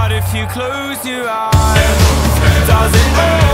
heart if you close your eyes. Does it hurt?